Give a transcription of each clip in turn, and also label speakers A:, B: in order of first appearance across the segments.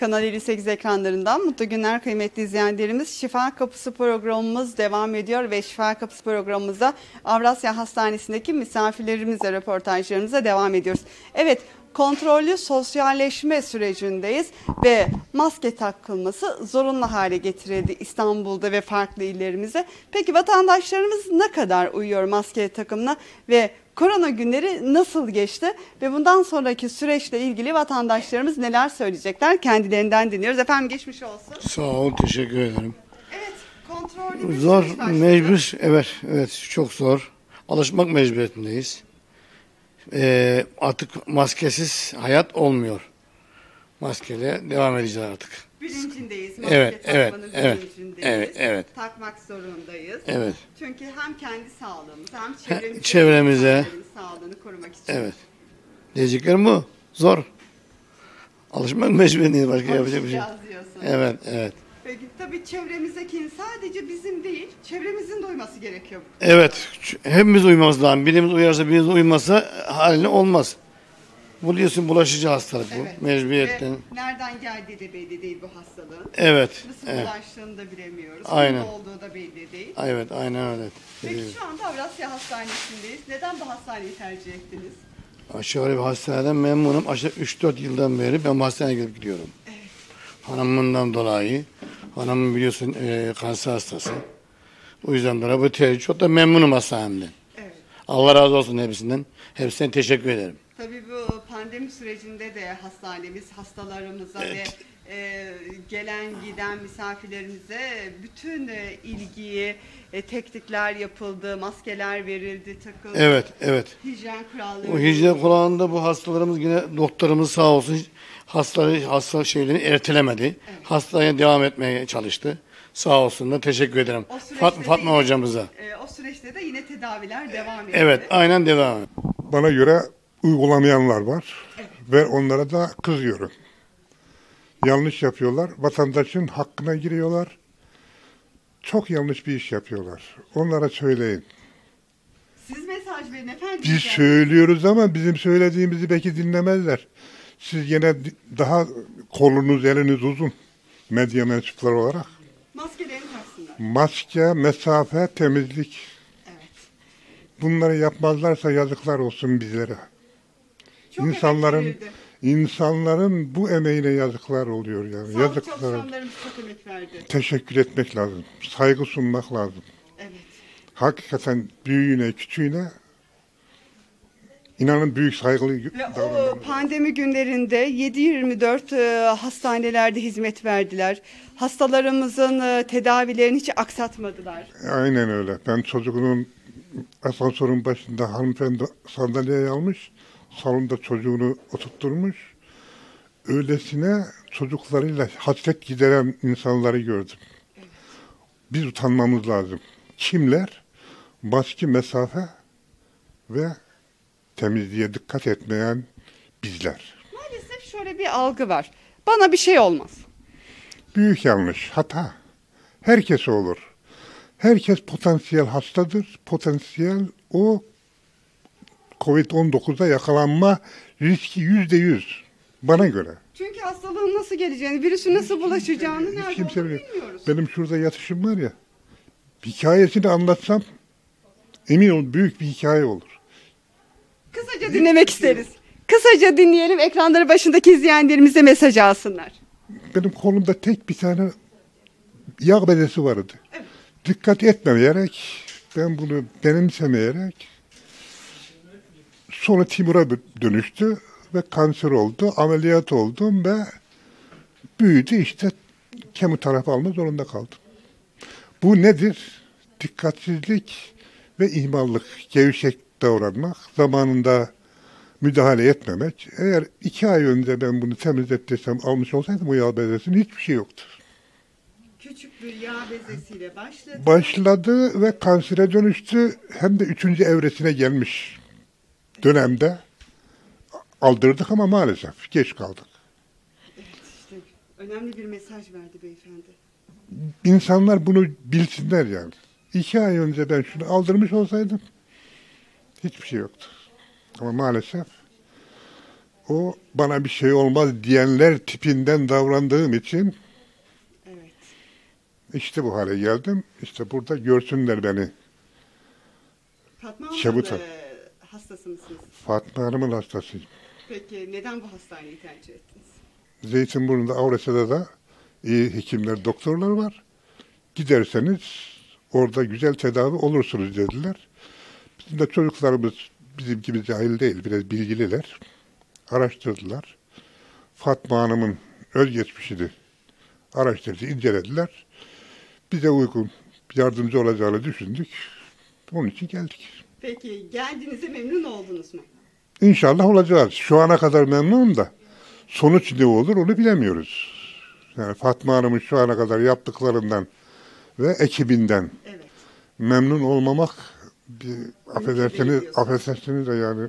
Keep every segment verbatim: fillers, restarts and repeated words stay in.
A: Kanal elli sekiz ekranlarından mutlu günler kıymetli izleyenlerimiz. Şifa Kapısı programımız devam ediyor ve Şifa Kapısı programımızda Avrasya Hastanesi'ndeki misafirlerimizle röportajlarımıza devam ediyoruz. Evet, kontrollü sosyalleşme sürecindeyiz ve maske takılması zorunlu hale getirildi İstanbul'da ve farklı illerimizde. Peki vatandaşlarımız ne kadar uyuyor maske takımına ve korona günleri nasıl geçti ve bundan sonraki süreçle ilgili vatandaşlarımız neler söyleyecekler? Kendilerinden dinliyoruz. Efendim geçmiş olsun.
B: Sağ ol, teşekkür ederim.
A: Evet, kontrollü bir
B: Zor,
A: süreç başladı.
B: mecbur, evet, evet çok zor. Alışmak mecburiyetindeyiz. Ee, artık maskesiz hayat olmuyor. Maskeyle devam edeceğiz artık.
A: Bilincindeyiz. Maske
B: Evet, evet,
A: takmanın
B: evet,
A: bilincindeyiz.
B: evet, evet.
A: Takmak zorundayız.
B: Evet.
A: Çünkü hem kendi sağlığımız hem çevremize,
B: çevremize
A: sağlığını korumak için.
B: Evet. Diyeceklerim bu. Zor. Alışmak mecburiyetindeyiz. Başka yapacak bir şey.
A: Alışacağız diyorsun.
B: Evet, evet.
A: Peki tabii çevremizdeki sadece bizim değil, çevremizin de uyması gerekiyor.
B: Evet. Hepimiz uymamız lazım. Birimiz uyarsa birimiz uymasa haline olmaz. Biliyorsun bulaşıcı hastalık bu.
A: Evet.
B: Mecburiyetten.
A: Ve nereden geldiği de belli değil bu hastalığın.
B: Evet.
A: Nasıl
B: Evet.
A: bulaştığını da bilemiyoruz.
B: Aynen.
A: Kimde olduğu da belli değil.
B: Evet, aynen öyle.
A: Peki şu anda Avrasya Hastanesi'ndeyiz. Neden bu hastaneyi tercih ettiniz?
B: Aşağı yukarı bir hastaneden memnunum. Aşağı üç dört yıldan beri ben bu hastaneye gidip gidiyorum.
A: Evet.
B: Hanımından dolayı. Hanımın biliyorsun e, kanser hastası. O yüzden dolayı bu tercih çok da memnunum hastanemden.
A: Evet.
B: Allah razı olsun hepsinden. Hepsine teşekkür ederim.
A: Tabii bu pandemi sürecinde de hastanemiz hastalarımıza
B: Evet.
A: ve e, gelen giden misafirlerimize bütün e, ilgiyi, e, teknikler yapıldı, maskeler verildi, takıldı.
B: Evet, evet.
A: Hijyen kuralları.
B: O hijyen kulağında bu hastalarımız yine doktorumuz sağ olsun hastaları hasta şeylerini ertelemedi.
A: Evet.
B: Hastaya devam etmeye çalıştı. Sağ olsun da teşekkür ederim.
A: O süreçte
B: Fatma,
A: de
B: Fatma
A: yine-
B: hocamıza.
A: E, o süreçte de yine tedaviler devam etti.
B: Evet, aynen devam.
C: Bana göre uygulamayanlar var ve onlara da kızıyorum. Yanlış yapıyorlar, vatandaşın hakkına giriyorlar. Çok yanlış bir iş yapıyorlar. Onlara söyleyin.
A: Siz mesaj verin efendim.
C: Biz
A: Yani
C: söylüyoruz ama bizim söylediğimizi belki dinlemezler. Siz yine di- daha kolunuz, eliniz uzun medya mensupları olarak.
A: Maskelerini taksınlar.
C: Maske, mesafe, temizlik.
A: Evet.
C: Bunları yapmazlarsa yazıklar olsun bizlere.
A: Çok
C: İnsanların
A: emek verildi.
C: insanların bu emeğine yazıklar oluyor yani.
A: Sağlık
C: Yazıklar.
A: çalışanlarımız çok emek verdi.
C: Teşekkür etmek lazım. Saygı sunmak lazım.
A: Evet.
C: Hakikaten büyüğüne, küçüğüne inanın büyük saygılı
A: Ve o
C: davranmalı.
A: pandemi günlerinde yedi yirmi dört e, hastanelerde hizmet verdiler. Hastalarımızın e, tedavilerini hiç aksatmadılar.
C: Aynen öyle. Ben çocuğunun asansörün başında hanımefendi sandalyeye almış. Salonda çocuğunu oturtturmuş. Öylesine çocuklarıyla hasret gideren insanları gördüm. Biz utanmamız lazım. Kimler? Maske, mesafe ve temizliğe dikkat etmeyen bizler.
A: Maalesef şöyle bir algı var. Bana bir şey olmaz.
C: Büyük yanlış, hata. Herkes olur. Herkes potansiyel hastadır. Potansiyel o kovid on dokuza yakalanma riski yüzde yüz. Bana göre.
A: Çünkü hastalığın nasıl geleceğini, virüsün nasıl bulaşacağını
C: Hiç
A: nerede
C: kimse
A: olduğunu
C: bilmiyor.
A: bilmiyoruz.
C: Benim şurada yatışım var ya, hikayesini anlatsam emin ol büyük bir hikaye olur.
A: Kısaca dinlemek isteriz. Kısaca dinleyelim, ekranları başındaki izleyenlerimize mesaj alsınlar.
C: Benim kolumda tek bir tane yağ bezesi vardı. Dikkat etmeyerek, ben bunu benimsemeyerek sonra Timur'a dönüştü ve kanser oldu. Ameliyat oldum ve büyüdü işte kemoterapi alma zorunda kaldım. Bu nedir? Dikkatsizlik ve ihmallık, gevşek davranmak, zamanında müdahale etmemek. Eğer iki ay önce ben bunu temizlettiysem, almış olsaydım o yağ bezesinin hiçbir şey yoktu.
A: Küçük bir yağ bezesiyle başladı.
C: Başladı ve kansere dönüştü. Hem de üçüncü evresine gelmiş dönemde aldırdık ama maalesef geç kaldık.
A: Evet, işte önemli bir mesaj verdi beyefendi.
C: İnsanlar bunu bilsinler yani. İki ay önce ben şunu aldırmış olsaydım hiçbir şey yoktu. Ama maalesef o bana bir şey olmaz diyenler tipinden davrandığım için
A: Evet.
C: işte bu hale geldim. İşte burada görsünler beni.
A: Fatma Hanım'ın
C: Çabuta.
A: e, hastası mısınız?
C: Fatma Hanım'ın hastasıyım.
A: Peki neden bu hastaneyi tercih ettiniz?
C: Zeytinburnu'nda, Avrasya'da da iyi hekimler, doktorlar var. Giderseniz orada güzel tedavi olursunuz dediler. Bizim de çocuklarımız bizim gibi cahil değil, biraz bilgililer. Araştırdılar. Fatma Hanım'ın özgeçmişini araştırdı, incelediler. Bize uygun yardımcı olacağını düşündük. Onun için geldik.
A: Peki geldiğinizde memnun oldunuz mu?
C: İnşallah olacağız. Şu ana kadar memnunum da sonuç ne olur onu bilemiyoruz. Yani Fatma Hanım'ın şu ana kadar yaptıklarından ve ekibinden
A: Evet.
C: memnun olmamak bir affedersiniz,
A: diyorsunuz.
C: affedersiniz de yani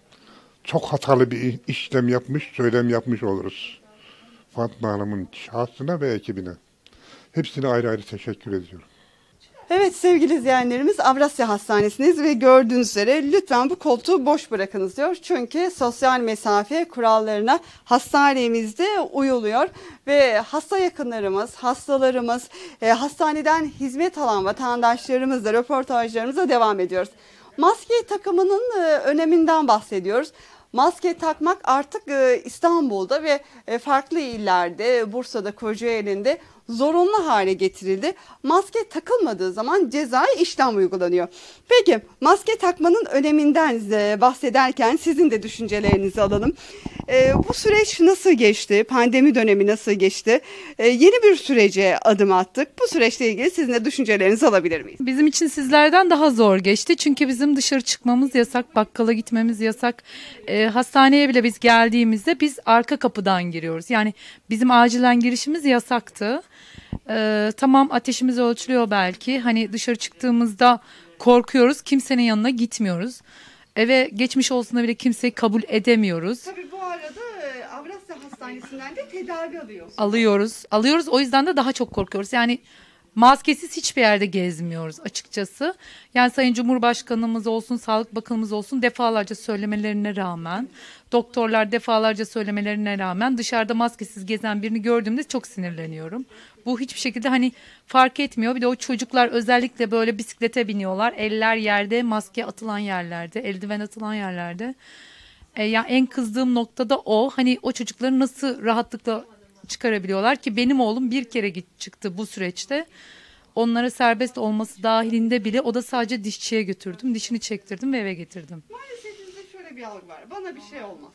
C: çok hatalı bir işlem yapmış, söylem yapmış oluruz. Fatma Hanım'ın şahsına ve ekibine. Hepsine ayrı ayrı teşekkür ediyorum.
A: Evet sevgili izleyenlerimiz, Avrasya Hastanesi'ndeyiz ve gördüğünüz üzere lütfen bu koltuğu boş bırakınız diyor. Çünkü sosyal mesafe kurallarına hastanemizde uyuluyor ve hasta yakınlarımız, hastalarımız, e, hastaneden hizmet alan vatandaşlarımızla röportajlarımıza devam ediyoruz. Maske takımının e, öneminden bahsediyoruz. Maske takmak artık e, İstanbul'da ve e, farklı illerde, Bursa'da, Kocaeli'nde zorunlu hale getirildi. Maske takılmadığı zaman cezai işlem uygulanıyor. Peki maske takmanın öneminden e, bahsederken sizin de düşüncelerinizi alalım. E, bu süreç nasıl geçti? Pandemi dönemi nasıl geçti? E, yeni bir sürece adım attık. Bu süreçle ilgili sizin de düşüncelerinizi alabilir miyiz?
D: Bizim için sizlerden daha zor geçti. Çünkü bizim dışarı çıkmamız yasak, bakkala gitmemiz yasak. E, hastaneye bile biz geldiğimizde biz arka kapıdan giriyoruz. Yani bizim acilen girişimiz yasaktı. E, tamam ateşimiz ölçülüyor belki. Hani dışarı çıktığımızda korkuyoruz. Kimsenin yanına gitmiyoruz. Eve geçmiş olsuna bile kimseyi kabul edemiyoruz.
A: Tabii bu arada e, Avrasya Hastanesi'nden de tedavi alıyorsunuz.
D: Alıyoruz. Alıyoruz. O yüzden de daha çok korkuyoruz. Yani maskesiz hiçbir yerde gezmiyoruz açıkçası. Yani Sayın Cumhurbaşkanımız olsun, Sağlık Bakanımız olsun defalarca söylemelerine rağmen, doktorlar defalarca söylemelerine rağmen dışarıda maskesiz gezen birini gördüğümde çok sinirleniyorum. Bu hiçbir şekilde hani fark etmiyor. Bir de o çocuklar özellikle böyle bisiklete biniyorlar. Eller yerde, maske atılan yerlerde, eldiven atılan yerlerde. E, ya en kızdığım nokta da o. Hani o çocukları nasıl rahatlıkla çıkarabiliyorlar ki benim oğlum bir kere git çıktı bu süreçte. Onlara serbest olması dahilinde bile o da sadece dişçiye götürdüm. Dişini çektirdim ve eve getirdim.
A: Maalesef bizde şöyle bir algı var. Bana bir şey olmaz.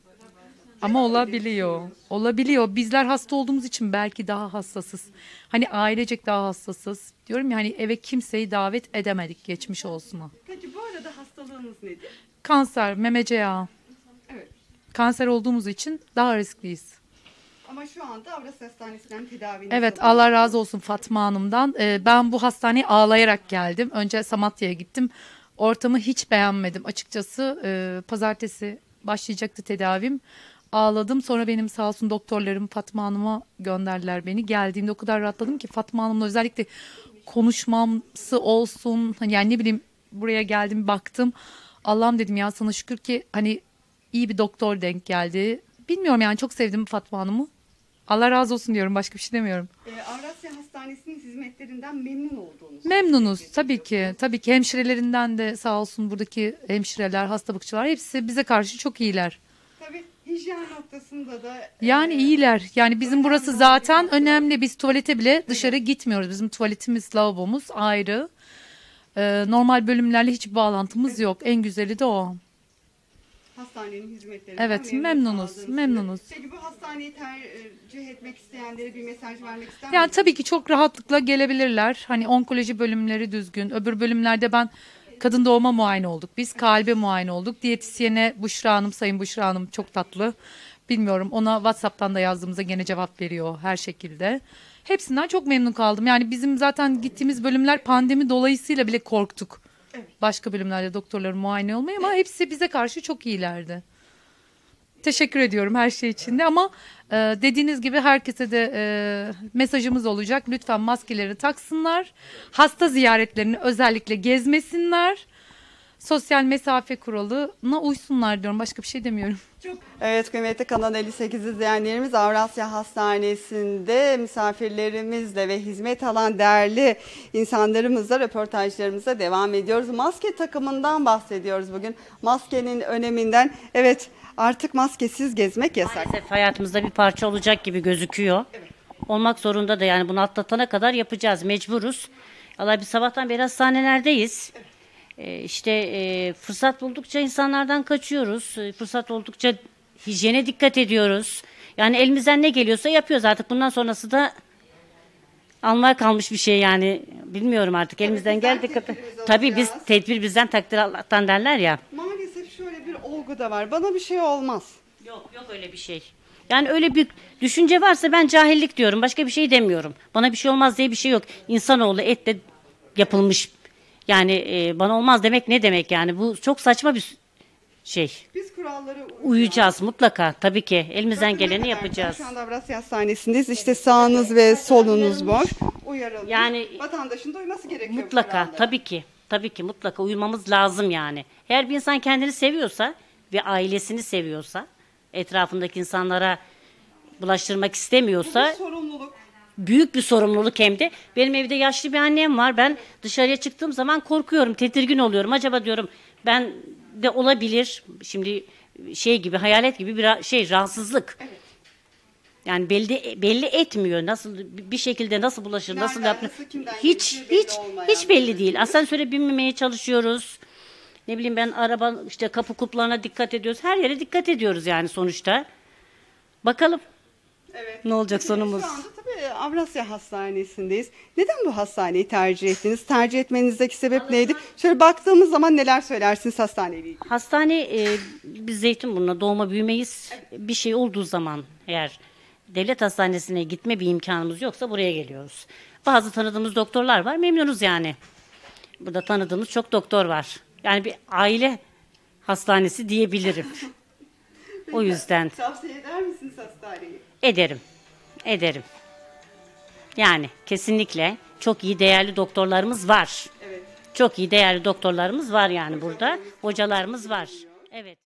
D: Ama olabiliyor. Olabiliyor. Bizler hasta olduğumuz için belki daha hassasız. Hani ailecek daha hassasız. Diyorum ya hani eve kimseyi davet edemedik geçmiş olsuna.
A: Peki bu arada hastalığınız nedir?
D: Kanser, memece yağı.
A: Evet.
D: Kanser olduğumuz için daha riskliyiz.
A: Ama şu anda Avrasya Hastanesi'nden tedaviniz
D: Evet
A: alıyorsunuz.
D: Allah razı olsun Fatma Hanım'dan. Ee, ben bu hastaneye ağlayarak geldim. Önce Samatya'ya gittim. Ortamı hiç beğenmedim açıkçası. Ee, pazartesi başlayacaktı tedavim. Ağladım. Sonra benim sağ olsun doktorlarım Fatma Hanım'a gönderdiler beni. Geldiğimde o kadar rahatladım ki Fatma Hanım'la özellikle konuşmamsı olsun. Hani yani ne bileyim buraya geldim baktım. Allah'ım dedim ya sana şükür ki hani iyi bir doktor denk geldi. Bilmiyorum yani çok sevdim Fatma Hanım'ı. Allah razı olsun diyorum başka bir şey demiyorum.
A: Ee, Avrasya Hastanesi'nin hizmetlerinden memnun olduğunuz.
D: Memnunuz tabii ki. Tabii ki hemşirelerinden de sağ olsun buradaki hemşireler, hasta bakıcılar hepsi bize karşı çok iyiler.
A: Tabii hijyen noktasında da.
D: Yani
A: e,
D: iyiler. Yani bizim burası
A: önemli
D: zaten
A: bir nokta.
D: önemli. Biz tuvalete bile dışarı gitmiyoruz. Bizim tuvaletimiz, lavabomuz ayrı. Ee, normal bölümlerle hiç bağlantımız yok. En güzeli de o.
A: Hastanenin hizmetlerinden
D: Evet,
A: memnun
D: memnunuz,
A: kaldığınız
D: memnunuz.
A: gibi. Peki bu hastaneyi tercih etmek isteyenlere bir mesaj vermek ister
D: Yani
A: misiniz?
D: tabii ki çok rahatlıkla gelebilirler. Hani onkoloji bölümleri düzgün. Öbür bölümlerde ben kadın doğuma muayene olduk. Biz kalbe muayene olduk. Diyetisyene Büşra Hanım, Sayın Büşra Hanım çok tatlı. Bilmiyorum ona WhatsApp'tan da yazdığımızda gene cevap veriyor her şekilde. Hepsinden çok memnun kaldım. Yani bizim zaten gittiğimiz bölümler pandemi dolayısıyla bile korktuk.
A: Evet.
D: Başka bölümlerde doktorların muayene olmayı ama hepsi bize karşı çok iyilerdi. Teşekkür ediyorum her şey için de ama e, dediğiniz gibi herkese de e, mesajımız olacak. Lütfen maskeleri taksınlar. Hasta ziyaretlerini özellikle gezmesinler. sosyal mesafe kuralına uysunlar diyorum. Başka bir şey demiyorum.
A: Evet, kıymetli Kanal elli sekiz izleyenlerimiz, Avrasya Hastanesi'nde misafirlerimizle ve hizmet alan değerli insanlarımızla röportajlarımıza devam ediyoruz. Maske takımından bahsediyoruz bugün. Maskenin öneminden. Evet, artık maskesiz gezmek yasak.
E: Maalesef hayatımızda bir parça olacak gibi gözüküyor. Olmak zorunda da, yani bunu atlatana kadar yapacağız, mecburuz. Allah, biz sabahtan beri hastanelerdeyiz. Ee, işte e, fırsat buldukça insanlardan kaçıyoruz. E, fırsat oldukça hijyene dikkat ediyoruz. Yani elimizden ne geliyorsa yapıyoruz artık. Bundan sonrası da almaya kalmış bir şey yani. Bilmiyorum artık, elimizden
A: bizden
E: geldiği kadar.
A: tedbirimizi
E: Tabii biz
A: alacağız.
E: tedbir bizden, takdir Allah'tan derler ya.
A: Maalesef şöyle bir olgu da var. Bana bir şey olmaz.
E: Yok yok öyle bir şey. Yani öyle bir düşünce varsa ben cahillik diyorum. Başka bir şey demiyorum. Bana bir şey olmaz diye bir şey yok. İnsanoğlu etle yapılmış. Yani e, bana olmaz demek ne demek yani? Bu çok saçma bir şey.
A: Biz kurallara uyacağız.
E: Uyuyacağız mutlaka. Tabii ki elimizden
A: Bakın ne
E: geleni
A: kadar
E: yapacağız.
A: güzel. Şu anda Avrasya Hastanesi'ndeyiz. İşte sağınız ve solunuz boş. Uyarıldı.
E: Yani
A: vatandaşın da uyması gerekiyor. bu
E: Mutlaka
A: kurallara.
E: tabii ki. Tabii ki mutlaka uyumamız lazım yani. Eğer bir insan kendini seviyorsa ve ailesini seviyorsa, etrafındaki insanlara bulaştırmak
A: Bu
E: istemiyorsa,
A: bir sorumluluk.
E: büyük bir sorumluluk hem de. Benim evde yaşlı bir annem var. Ben dışarıya çıktığım zaman korkuyorum, tedirgin oluyorum. Acaba diyorum ben de olabilir. Şimdi şey gibi, hayalet gibi bir ra- şey rahatsızlık. Yani belli belli etmiyor. Nasıl bir şekilde nasıl bulaşır, nasıl
A: Nereden,
E: yapar?
A: nasıl, kimden
E: Hiç
A: geçtiği belli
E: hiç
A: olmayan
E: hiç
A: bir
E: belli
A: virüs.
E: değil. Asansöre binmemeye çalışıyoruz. Ne bileyim ben, araba işte kapı kulplarına dikkat ediyoruz. Her yere dikkat ediyoruz yani sonuçta. Bakalım
A: Evet.
E: ne olacak
A: Peki,
E: sonumuz.
A: Şu anda tabii Avrasya Hastanesi'ndeyiz. Neden bu hastaneyi tercih ettiniz? Tercih etmenizdeki sebep neydi? Şöyle baktığımız zaman neler söylersiniz hastaneyle ilgili?
E: Hastane, e, biz Zeytinburnu'na doğma büyümeyiz. Bir şey olduğu zaman eğer devlet hastanesine gitme bir imkanımız yoksa buraya geliyoruz. Bazı tanıdığımız doktorlar var, memnunuz yani. Burada tanıdığımız çok doktor var. Yani bir aile hastanesi diyebilirim. O yüzden
A: Tavsiye eder misiniz hastaneyi?
E: ederim. Ederim. Yani kesinlikle çok iyi, değerli doktorlarımız var.
A: Evet.
E: Çok iyi, değerli doktorlarımız var yani burada. Hocalarımız var. Evet.